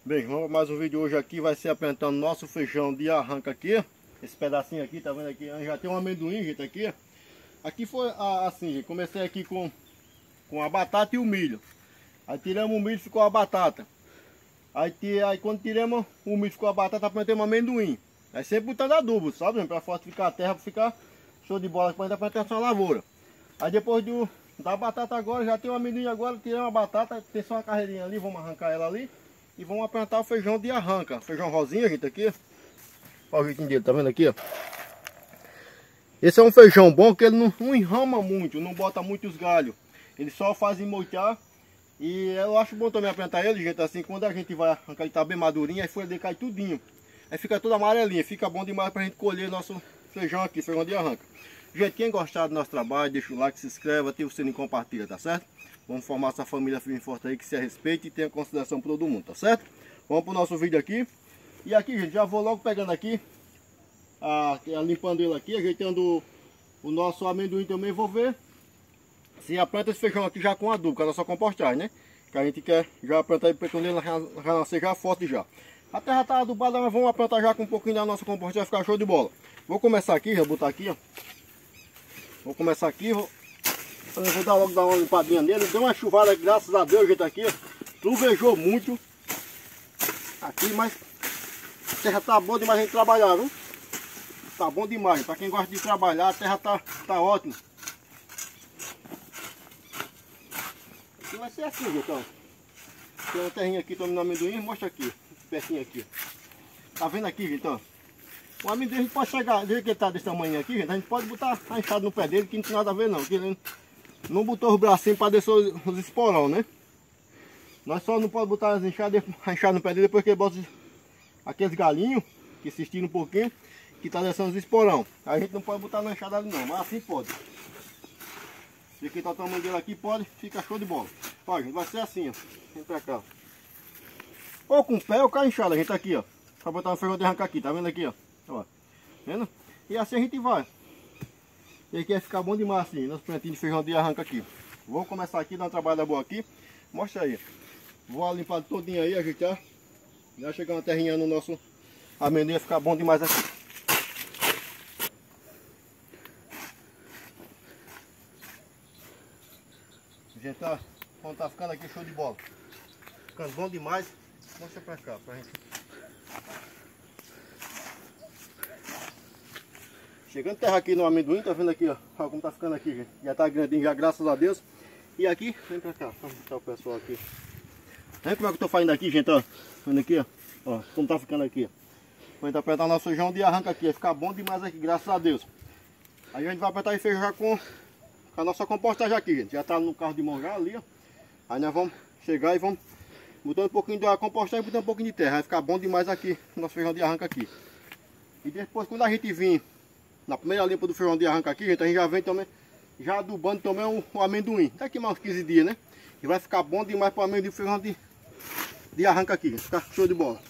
Bem, vamos para mais um vídeo hoje aqui, vai ser apresentando nosso feijão de arranca aqui. Esse pedacinho aqui, tá vendo aqui? Já tem um amendoim, gente, aqui. Aqui foi assim, gente, comecei aqui com a batata e o milho. Aí tiramos o milho, ficou a batata. Aí quando tiramos o milho, ficou a batata, plantamos amendoim. Aí sempre botando adubo, sabe? Para fortificar a terra, para ficar show de bola, para plantar essa lavoura. Aí depois da batata agora, já tem o amendoim agora, tiramos a batata, tem só uma carreirinha ali, vamos arrancar ela ali. E vamos plantar o feijão de arranca. Feijão rosinha, gente, aqui. Olha o jeitinho dele, tá vendo aqui, ó. Esse é um feijão bom, que ele não enrama muito, não bota muitos galhos. Ele só faz emolhar. E eu acho bom também plantar ele, gente, assim, quando a gente vai arrancar, ele tá bem madurinho, aí a folha dele cai tudinho. Aí fica toda amarelinha, fica bom demais pra gente colher nosso feijão aqui, feijão de arranca. Gente, quem gostar do nosso trabalho, deixa o like, se inscreva, ativa o sininho e compartilha, tá certo? Vamos formar essa família firme e forte aí, que se respeite e tenha consideração por todo mundo, tá certo? Vamos pro nosso vídeo aqui. E aqui, gente, já vou logo pegando aqui, limpando ele aqui, ajeitando o nosso amendoim também. Vou ver se planta esse feijão aqui já com adubo, com a nossa compostagem, né? Que a gente quer já plantar ele quando ele já nascer já forte já. A terra tá adubada, mas vamos plantar já com um pouquinho da nossa compostagem, vai ficar show de bola. Vou começar aqui, já botar aqui, ó. Vou começar aqui, vou dar uma limpadinha nele. Deu uma chuvada, graças a Deus, gente, aqui, ó. Trovejou muito aqui, mas a terra tá boa demais a gente trabalhar, viu? Tá bom demais, para quem gosta de trabalhar, a terra tá ótima. Aqui vai ser assim, gente, ó. Tem uma terrinha aqui, tomando amendoim, mostra aqui, pertinho aqui. Tá vendo aqui, gente, ó. O amendoim a gente pode chegar, desde que ele tá desse tamanho aqui, gente, a gente pode botar a enxada no pé dele, que não tem nada a ver não, que ele não botou os bracinhos para descer os esporão, né? Nós só não podemos botar a enxada no pé dele depois que ele bota aqueles galinhos, que se estiram um pouquinho, que tá descendo os esporão. A gente não pode botar na enxada ali não, mas assim pode. Se quem tá o tamanho dele aqui pode, fica show de bola. Olha, gente, vai ser assim, ó. Vem pra cá. Ou com o pé ou com a enxada, gente, aqui, ó. Pra botar um feijão de arrancar aqui, tá vendo aqui, ó? Ó, vendo? E assim a gente vai. E aqui vai ficar bom demais assim, nosso plantinho de feijão de arranca aqui. Vou começar aqui, dar uma trabalhada boa aqui. Mostra aí. Vou limpar todinho aí, ajeitar. Já chegar uma terrinha no nosso amendoim, vai ficar bom demais aqui. Gente, quando tá ficando aqui show de bola. Ficando bom demais. Mostra pra cá, pra gente. Chegando terra aqui no amendoim, tá vendo aqui, ó. Olha como tá ficando aqui, gente. Já tá grandinho, já, graças a Deus. E aqui, vem pra cá, vamos mostrar o pessoal aqui. Vem como é que eu tô fazendo aqui, gente, ó. Vendo aqui, ó. Ó, como tá ficando aqui, ó. Vou apertar o nosso feijão de arranca aqui, vai ficar bom demais aqui, graças a Deus. Aí a gente vai apertar esse feijão já com a nossa compostagem aqui, gente. Já tá no carro de mão já ali, ó. Aí nós vamos chegar e vamos botando um pouquinho da compostagem e botando um pouquinho de terra. Vai ficar bom demais aqui, o nosso feijão de arranca aqui. E depois, quando a gente vir na primeira limpa do feijão de arranca aqui, gente, a gente já vem também, já adubando também o amendoim. Daqui mais uns 15 dias, né? E vai ficar bom demais para o amendoim, feijão de arranca aqui, gente. Ficar show de bola.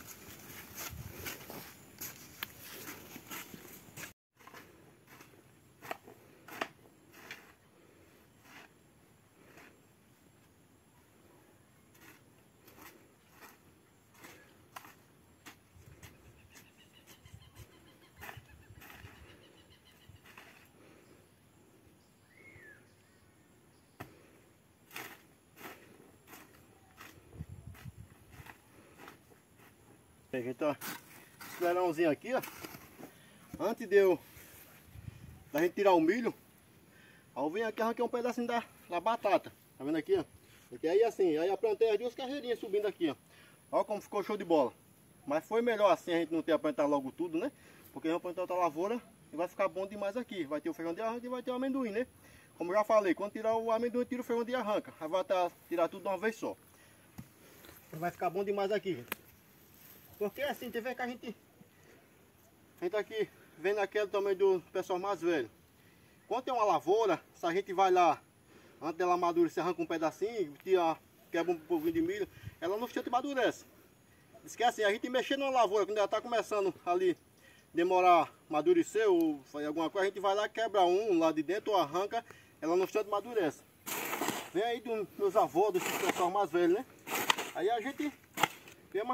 Gente, ó, esse leirãozinho aqui, ó, antes da gente tirar o milho, aí eu venho aqui arranquei um pedacinho da batata, tá vendo aqui, ó? Porque aí assim, aí eu plantei as duas carreirinhas subindo aqui, ó. Olha como ficou show de bola. Mas foi melhor assim a gente não ter plantado logo tudo, né? Porque vamos plantar outra lavoura e vai ficar bom demais aqui. Vai ter o feijão de arranca e vai ter o amendoim, né? Como eu já falei, quando tirar o amendoim, tira o feijão de arranca. Aí vai tirar tudo de uma vez só. Vai ficar bom demais aqui, gente. Porque assim, tem vezes que a gente aqui vendo aquele também do pessoal mais velho. Quando tem uma lavoura, se a gente vai lá, antes dela amadurecer, arranca um pedacinho, quebra um pouquinho de milho, ela no instante amadurece. Diz que assim, a gente mexer numa lavoura, quando ela está começando ali, demorar a amadurecer ou fazer alguma coisa, a gente vai lá, quebra um lá de dentro, ou arranca, ela no instante amadurece. Vem aí dos meus avós, desses pessoal mais velho, né? Aí a gente vem mais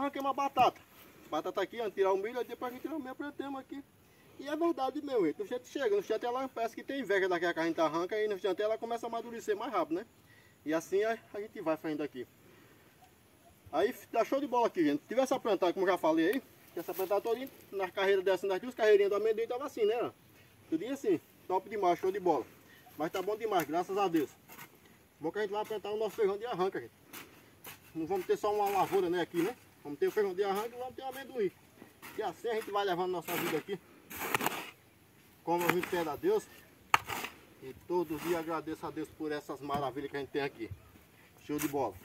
arranquei uma batata. Batata aqui, ó, tirar o milho, aí depois a gente tirar o milho, plantamos aqui. E é verdade mesmo, no instante chega, no instante ela parece que tem inveja daquela que a gente arranca, e no instante ela começa a amadurecer mais rápido, né? E assim a gente vai fazendo aqui. Aí tá show de bola aqui, gente. Se tivesse a plantar, como eu já falei aí, essa plantar todinha, nas carreiras dessas, nas duas carreirinhas do amendoim, tava assim, né? Tudinho assim, top demais, show de bola. Mas tá bom demais, graças a Deus. Bom que a gente vai plantar o nosso feijão de arranca, gente. Não vamos ter só uma lavoura, né, aqui, né? Vamos ter o feijão de arranca e vamos ter o amendoim. E assim a gente vai levando nossa vida aqui. Como a gente pede a Deus. E todos os dias agradeço a Deus por essas maravilhas que a gente tem aqui. Show de bola.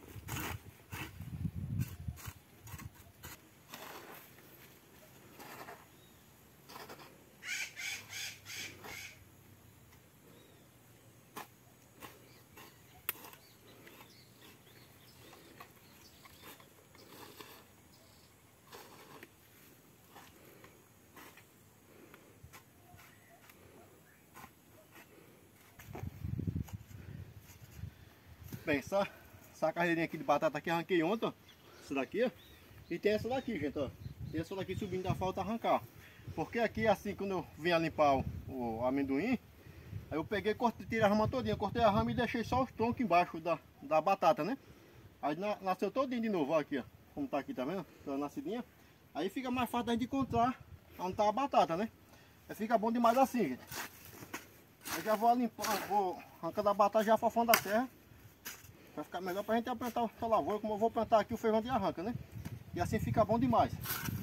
Bem, essa carreirinha aqui de batata aqui arranquei ontem, ó. Essa daqui, ó. E tem essa daqui, gente, ó. Tem essa daqui subindo da falta arrancar. Porque aqui, assim, quando eu vim a limpar o amendoim, aí eu peguei, tirei a rama todinha, cortei a rama e deixei só os troncos embaixo da batata, né? Aí nasceu todinho de novo, ó, aqui, ó. Como tá aqui, tá vendo? Tá nascidinha. Aí fica mais fácil da gente encontrar onde tá a batata, né? Aí fica bom demais assim, gente. Eu já vou limpar, vou arrancando a batata já afofando a terra. Vai ficar melhor pra gente plantar a lavoura, como eu vou plantar aqui o feijão de arranca, né? E assim fica bom demais.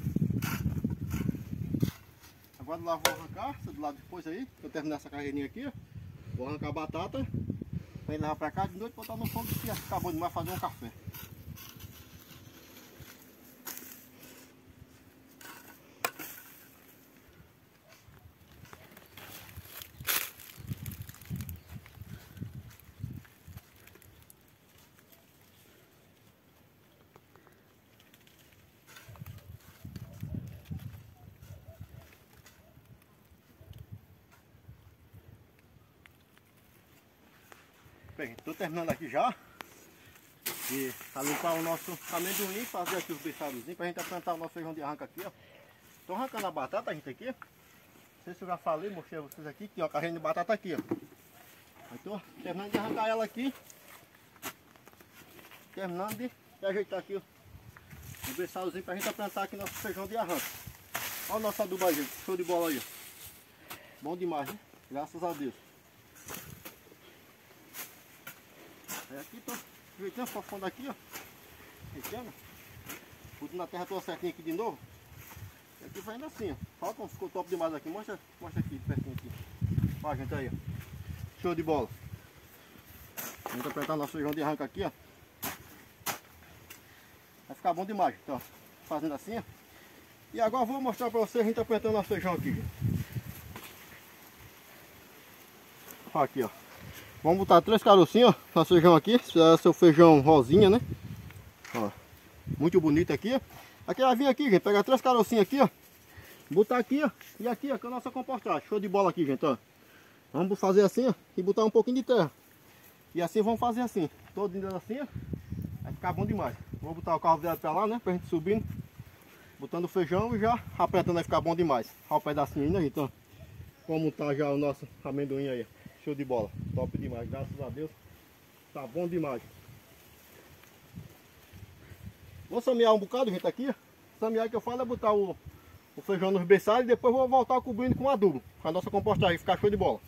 Agora lá vou arrancar, do lado depois aí, que eu terminar essa carreirinha aqui, ó. Vou arrancar a batata, pra ele levar pra cá de noite, botar no fogo, que fica bom demais fazer um café. Bem, estou terminando aqui já de limpar o nosso amendoim, fazer aqui os beiçadozinhos para a gente plantar o nosso feijão de arranca aqui, ó. Estou arrancando a batata, gente, aqui. Não sei se eu já falei, mostrei a vocês aqui, que ó, a carrinha de batata aqui, ó. Estou terminando de arrancar ela aqui. Terminando de ajeitar aqui o beiçadozinho para a gente plantar aqui nosso feijão de arranca. Olha o nosso adubo aí, gente. Show de bola aí, ó. Bom demais, né? Graças a Deus. Aqui tô ajeitando, fofando aqui, ó. Ajeitando. Botando na terra toda certinha aqui de novo. E aqui vai indo assim, ó. Falta, ficou top demais aqui. Mostra aqui, pertinho aqui. Ó, gente, aí, ó. Show de bola. Vamos apertar nosso feijão de arranca aqui, ó. Vai ficar bom demais, então. Fazendo assim, ó. E agora eu vou mostrar pra vocês a gente apertando nosso feijão aqui, gente. Ó, aqui, ó. Vamos botar 3 carocinhos, ó, no feijão aqui. Esse é o seu feijão rosinha, né? Ó, muito bonito aqui, ó. Aqui vai vir aqui, gente, pegar 3 carocinhos aqui, ó. Botar aqui, ó. E aqui, ó, que é a nossa compostagem. Show de bola aqui, gente, ó. Vamos fazer assim, ó. E botar um pouquinho de terra. E assim vamos fazer assim. Todo dentro assim, ó. Vai ficar bom demais. Vou botar o carro dela pra lá, né? Pra gente subindo. Botando o feijão e já apertando, vai ficar bom demais. Olha o pedacinho aí, né, gente, ó. Como tá já o nosso amendoim aí, ó. Show de bola, top demais, graças a Deus, tá bom demais. Vou samear um bocado, gente, aqui. Samear que eu falo é botar o feijão nos beiçados e depois vou voltar cobrindo com adubo, a nossa compostagem, ficar show de bola.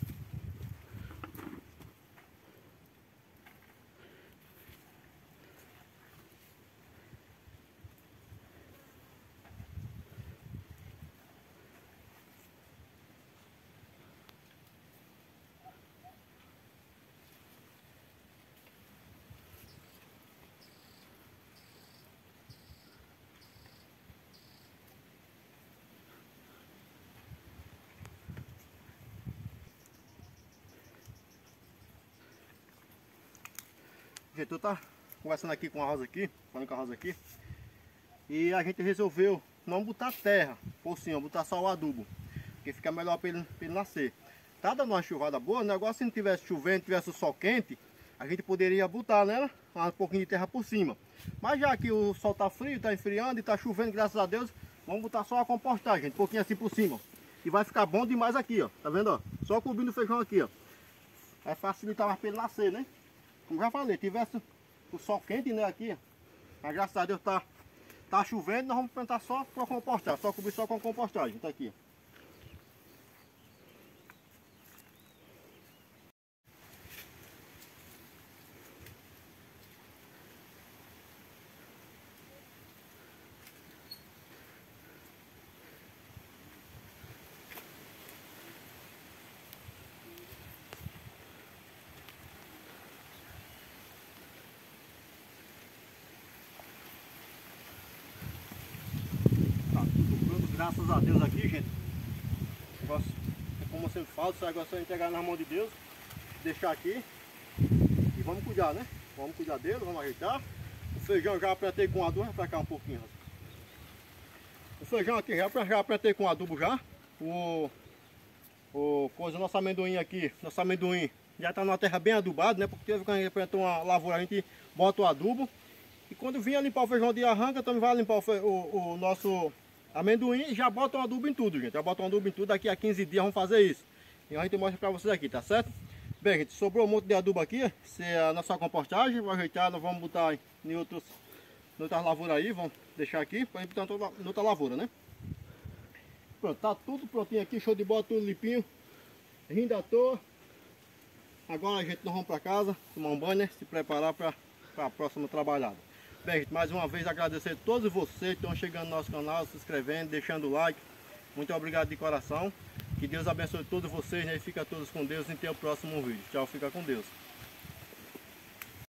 Gente, eu tá conversando aqui com a Rosa aqui, falando com a Rosa aqui, e a gente resolveu não botar terra, por cima, botar só o adubo, porque fica melhor para ele nascer. Tá dando uma chuvada boa, o negócio se não tivesse chovendo, tivesse o sol quente, a gente poderia botar nela um pouquinho de terra por cima. Mas já que o sol tá frio, tá esfriando e tá chovendo, graças a Deus, vamos botar só a compostagem, gente, um pouquinho assim por cima. E vai ficar bom demais aqui, ó. Tá vendo, ó? Só cobrindo o feijão aqui, ó. Vai facilitar mais para ele nascer, né? Como já falei, tivesse o sol quente, né, aqui, ó. Mas graças a Deus tá chovendo, nós vamos plantar só para compostar, só cobrir só com compostagem, tá aqui, ó. Tá tudo pronto, graças a Deus aqui, gente. O negócio, como eu sempre falo, esse negócio é entregar nas mãos de Deus, deixar aqui e vamos cuidar, né? Vamos cuidar dele, vamos ajeitar. O feijão já plantei com adubo, pra cá um pouquinho. O feijão aqui já plantei com adubo já. Nosso amendoim aqui, nosso amendoim já está numa terra bem adubada, né? Porque quando a gente plantou uma lavoura, a gente bota o adubo. E quando vier limpar o feijão de arranca, também vai limpar o nosso amendoim e já bota um adubo em tudo, gente. Já bota um adubo em tudo, daqui a 15 dias vamos fazer isso. E a gente mostra para vocês aqui, tá certo? Bem, gente, sobrou um monte de adubo aqui. Essa é a nossa compostagem. Vou ajeitar, nós vamos botar em outras lavouras aí. Vamos deixar aqui para botar em outra lavoura, né? Pronto, tá tudo prontinho aqui. Show de bola, tudo limpinho. Rindo à toa. Agora, gente, nós vamos para casa, tomar um banho, né? Se preparar para a próxima trabalhada. Bem, gente, mais uma vez agradecer a todos vocês que estão chegando no nosso canal, se inscrevendo, deixando o like. Muito obrigado de coração. Que Deus abençoe todos vocês, né? E fica todos com Deus e até o próximo vídeo. Tchau, fica com Deus.